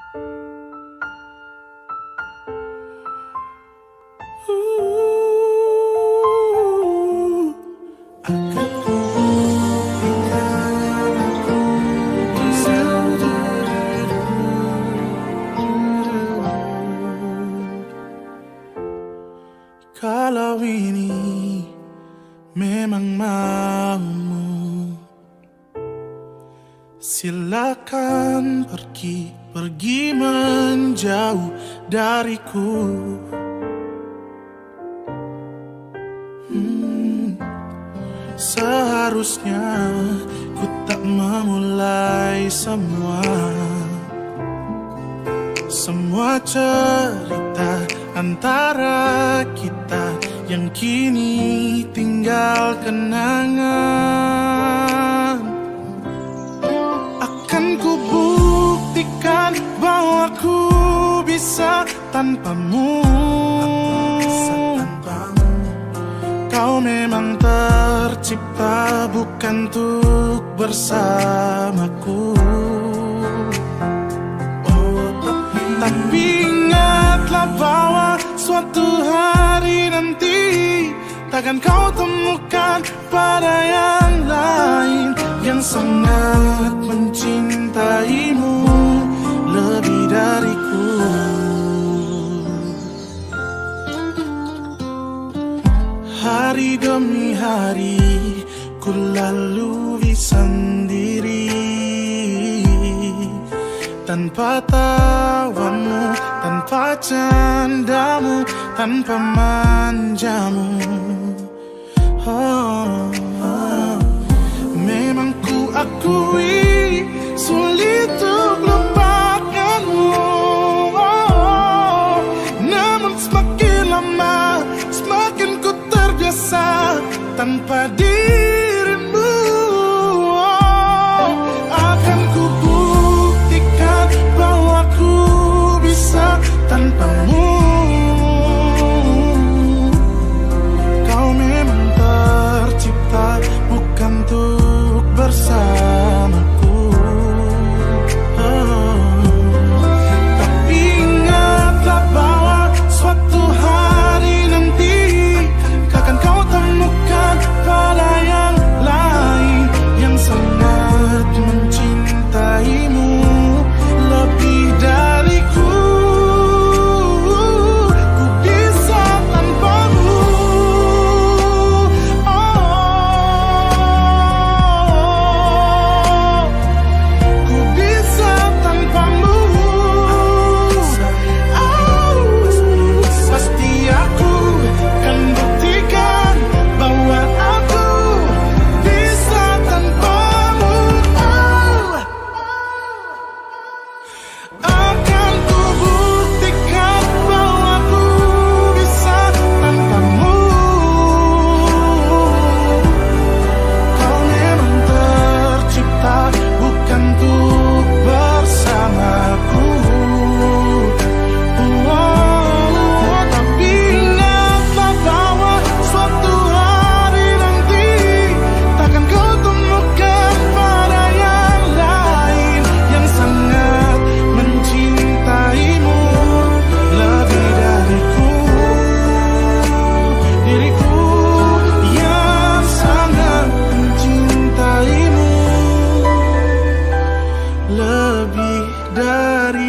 Kalau ini memang maumu, silakan pergi menjauh dariku. Seharusnya ku tak memulai semua cerita antara kita yang kini tinggal kenangan. Akan ku buktikan bahwa ku bisa tanpamu. Kau memang tercipta bukan untuk bersamaku. Tapi ingatlah bahwa suatu hari nanti takkan kau temukan pada yang lain yang sangat mencintaimu lebih dariku. Hari demi hari ku lalui sendiri, tanpa tawamu, tanpa candamu, tanpa manjamu. Memang ku akui sulit untuk lupakanmu. Namun semakin lama semakin ku terbiasa tanpa dirimu. Akan ku buktikan bahwa ku bisa tanpamu. Kau memang tercipta bukan untuk bersamaku. Tapi ingatlah bahwa suatu hari nanti takkan kau temukan pada yang lain yang sangat mencintaimu lebih dariku. Ku bisa tanpamu. Ku bisa tanpamu. Pasti aku kan buktikan bahwa aku bisa tanpamu. Akan ku buktikan bahwa ku bisa tanpamu. Kau memang tercipta bukan untuk bersamaku. Tapi ingatlah bahwa suatu hari nanti takkan kau temukan pada yang lain yang sangat mencintaimu lebih dariku. Diriku yang sangat mencintaimu lebih dari